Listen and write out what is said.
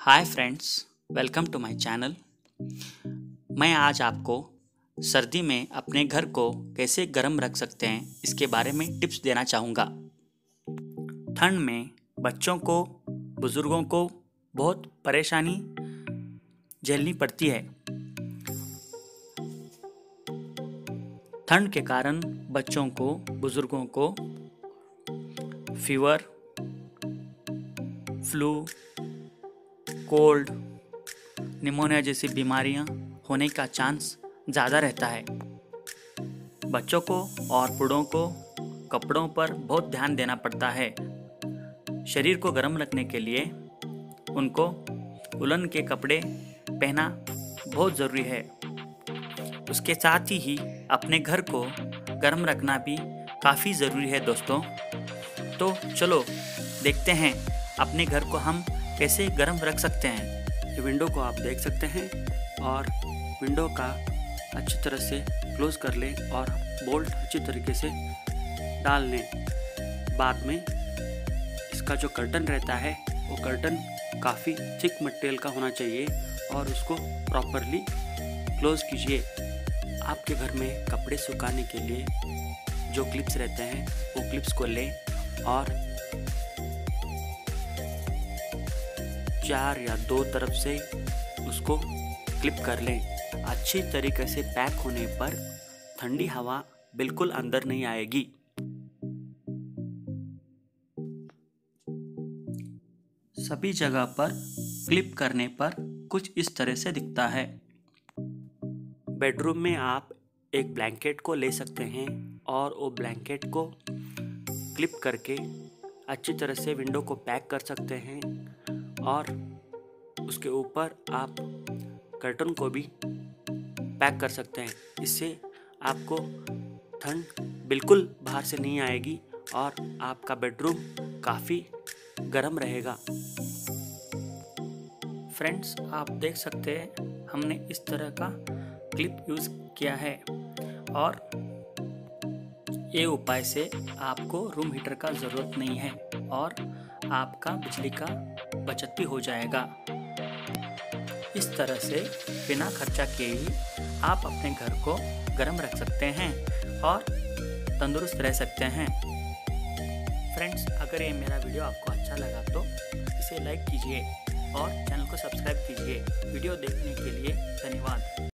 Hi friends, welcome to my channel. मैं आज आपको सर्दी में अपने घर को कैसे गर्म रख सकते हैं इसके बारे में टिप्स देना चाहूँगा। ठंड में बच्चों को, बुज़ुर्गों को बहुत परेशानी झेलनी पड़ती है। ठंड के कारण बच्चों को, बुज़ुर्गों को फीवर, फ्लू, कोल्ड, निमोनिया जैसी बीमारियां होने का चांस ज़्यादा रहता है। बच्चों को और बूढ़ों को कपड़ों पर बहुत ध्यान देना पड़ता है। शरीर को गर्म रखने के लिए उनको उलन के कपड़े पहना बहुत ज़रूरी है। उसके साथ ही अपने घर को गर्म रखना भी काफ़ी ज़रूरी है दोस्तों। तो चलो देखते हैं अपने घर को हम कैसे गर्म रख सकते हैं। ये विंडो को आप देख सकते हैं और विंडो का अच्छी तरह से क्लोज कर लें और बोल्ट अच्छी तरीके से डाल लें। बाद में इसका जो कर्टन रहता है वो कर्टन काफ़ी थिक मटेरियल का होना चाहिए और उसको प्रॉपरली क्लोज कीजिए। आपके घर में कपड़े सुखाने के लिए जो क्लिप्स रहते हैं वो क्लिप्स को लें और 4 या 2 तरफ से उसको क्लिप कर लें। अच्छी तरीके से पैक होने पर ठंडी हवा बिल्कुल अंदर नहीं आएगी। सभी जगह पर क्लिप करने पर कुछ इस तरह से दिखता है। बेडरूम में आप एक ब्लैंकेट को ले सकते हैं और वो ब्लैंकेट को क्लिप करके अच्छी तरह से विंडो को पैक कर सकते हैं और उसके ऊपर आप कर्टन को भी पैक कर सकते हैं। इससे आपको ठंड बिल्कुल बाहर से नहीं आएगी और आपका बेडरूम काफ़ी गर्म रहेगा। फ्रेंड्स, आप देख सकते हैं हमने इस तरह का क्लिप यूज़ किया है और ये उपाय से आपको रूम हीटर का ज़रूरत नहीं है और आपका बिजली का बचत भी हो जाएगा। इस तरह से बिना खर्चा किए ही आप अपने घर को गर्म रख सकते हैं और तंदुरुस्त रह सकते हैं। फ्रेंड्स, अगर ये मेरा वीडियो आपको अच्छा लगा तो इसे लाइक कीजिए और चैनल को सब्सक्राइब कीजिए। वीडियो देखने के लिए धन्यवाद।